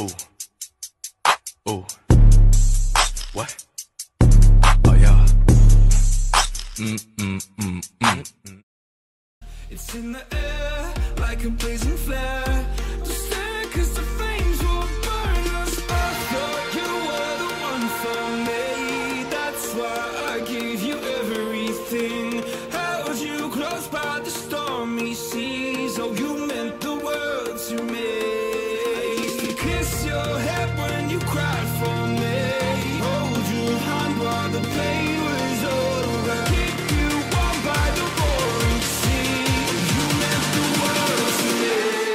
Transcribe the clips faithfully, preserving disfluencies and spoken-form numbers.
Ooh. Ooh. What? Oh yeah. Mm mm mm mm mm. It's in the air like a blazing flare. Just stare 'cause the flames will burn us. I thought you were the one for me. That's why I gave you everything. Held you close by the stormy seas. Oh, you meant the world to me. I used to kiss your head when you cried for me. Hold your hand while the pain was over. Keep you warm by the roaring sea. You meant the world to me.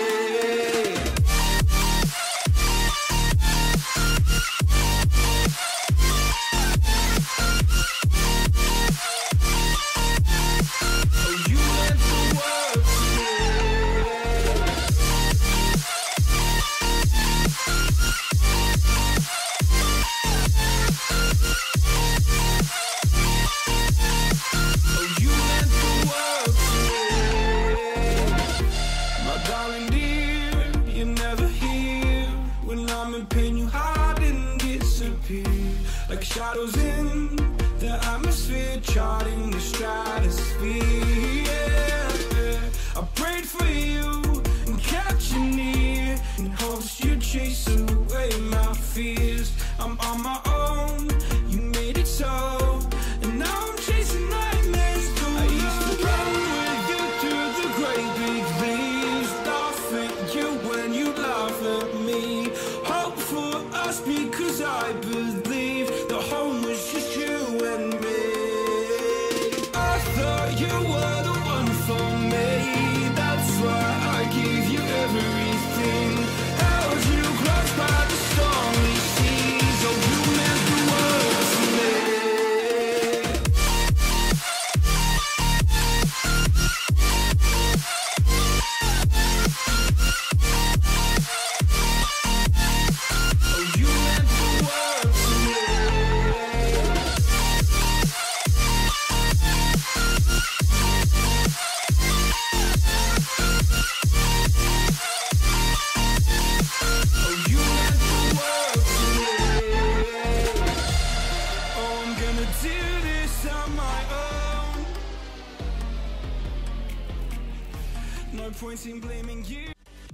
Oh, you meant the world to me. Oh, you meant the world to me. My darling dear, you're never here. When I'm in pain, you hide and disappear. Like shadows in the atmosphere, charting the stratosphere. Yeah. I prayed for you and kept you near, in hopes you'd chase away my fears. I'm on my own, you made it so, and now I'm chasing nightmares too. I used to run with you through the great big leaves, laugh at you when you laugh at me. Hope for us because I believe the home was just you and me. I thought you were the one for me. That's why I gave you everything. Held you close by the stormy seas. Oh, you meant the world to me. Oh, you meant the world to me. Oh, you meant the world to me. Oh, I'm gonna do this on my own. No point in blaming you.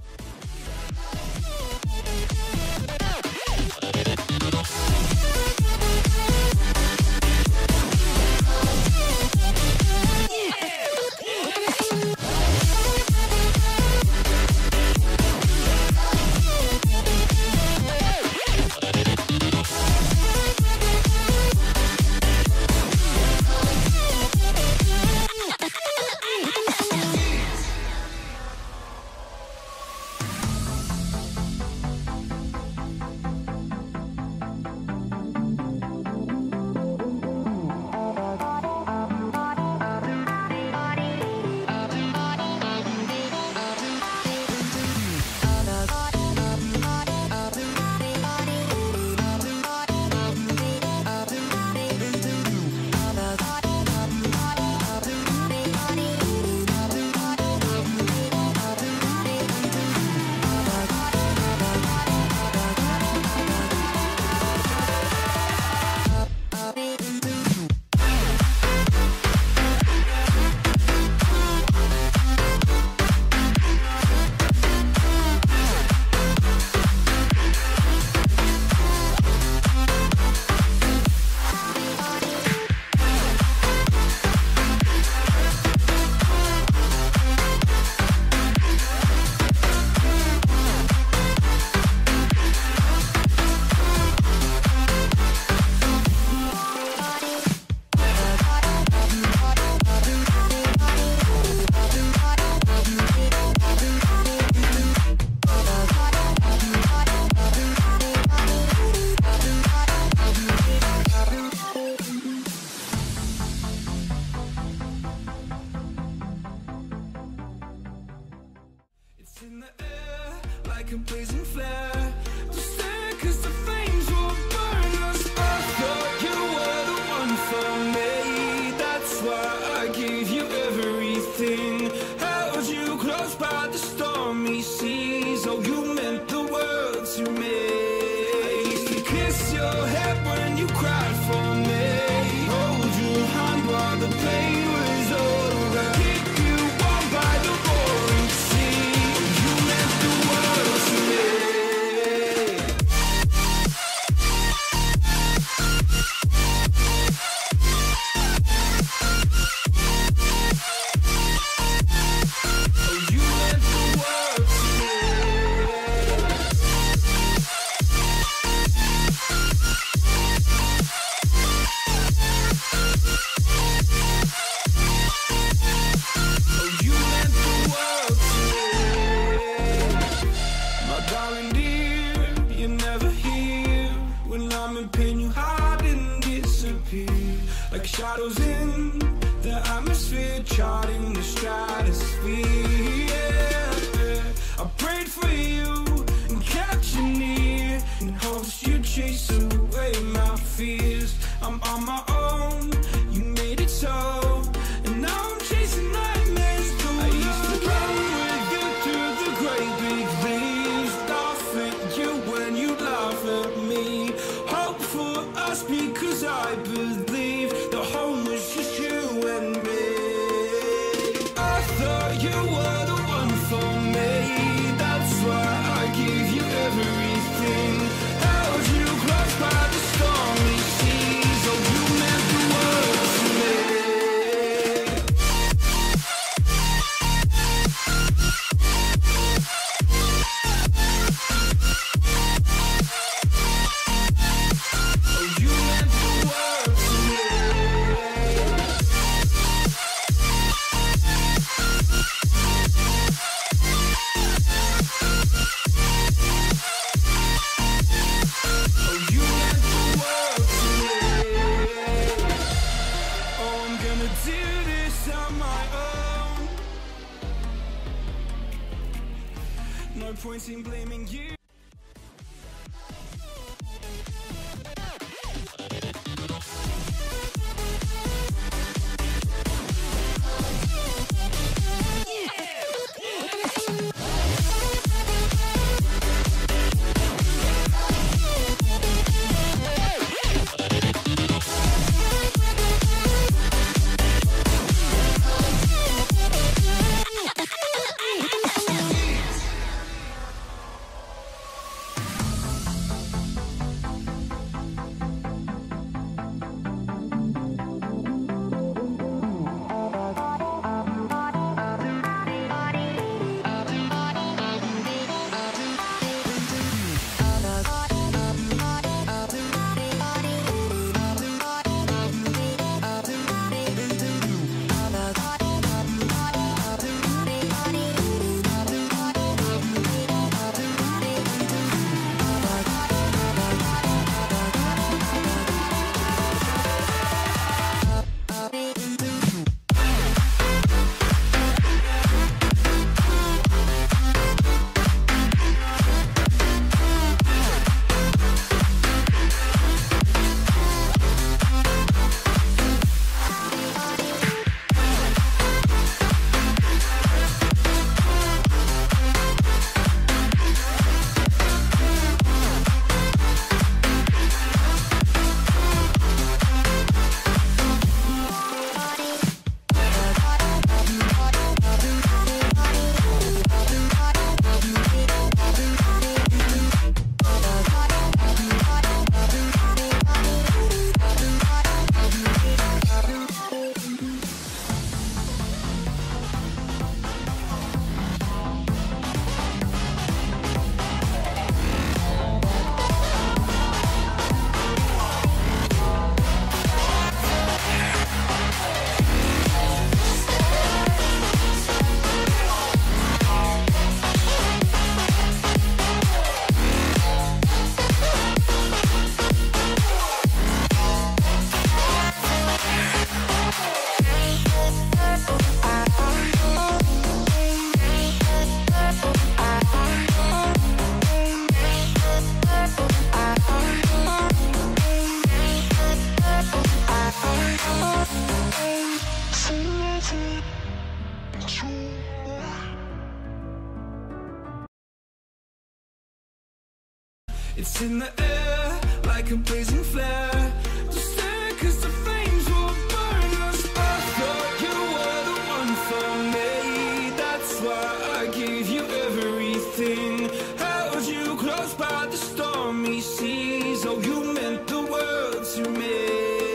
It's in the air like a blazing flare. Just stare 'cause the flames will burn us. I thought you were the one for me. That's why I gave you everything. Held you close by the stormy seas. Oh, you meant the world to me. darling dear, you're never here. When I'm in pain, you hide and disappear. Like shadows in the atmosphere, charting the stratosphere. Yeah. I prayed for you and kept you near, in hopes you'd chase away my fears. I'm on my own, you made it so, and now I'm chasing nightmares too. I used to run with you through the great big leaves, laugh at you when you laugh at me. Hope for us because I believe the home was just you and me. I thought you were the one for me, that's why I gave you everything. Held you close by the stormy seas, oh you meant the world to me. Oh you meant the world to me. Oh, you meant the world to me. Oh, I'm gonna do this on my own. No point in blaming you. It's in the air like a blazing flare. Just stare cause the flames will burn us. I thought you were the one for me, that's why I gave you everything. Held you close by the stormy seas, oh you meant the world to me.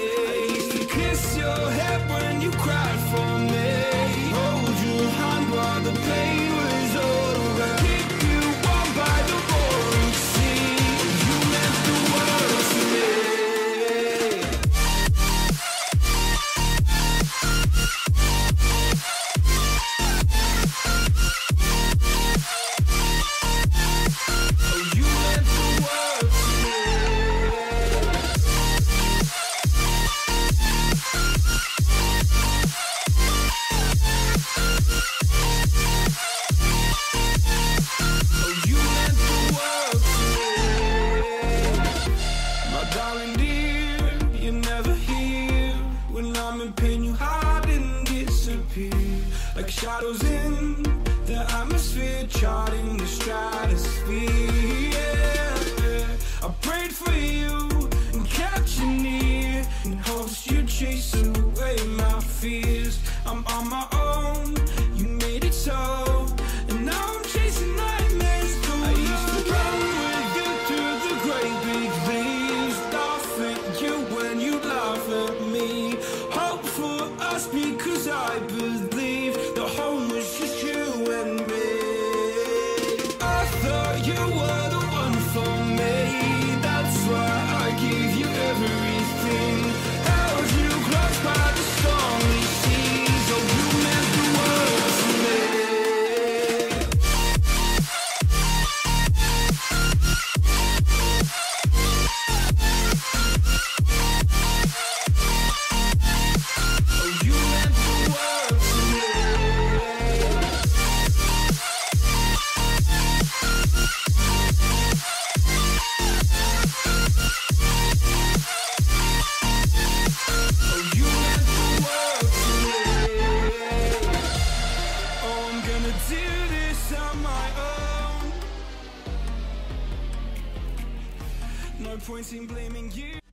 I used to kiss your head when you cried for me, hold your hand while the pain was over, keep you warm by the roaring sea. You meant the world to me. feet. Yeah. I prayed for you and kept you near in hopes you'd chase away my fears. I'm on my own, you made it so, and now I'm chasing nightmares. I used to run with you through the great big leaves, laugh at you when you laugh at me. Hope for us because I believe the home was just you and me. I thought you were the one for me, that's why I gave you everything. Held you close by the stormy seas. Oh, you meant the world to me. Oh, you meant the world to me. Oh, you meant the world to me. Oh, I'm gonna do this on my own. No point in blaming you.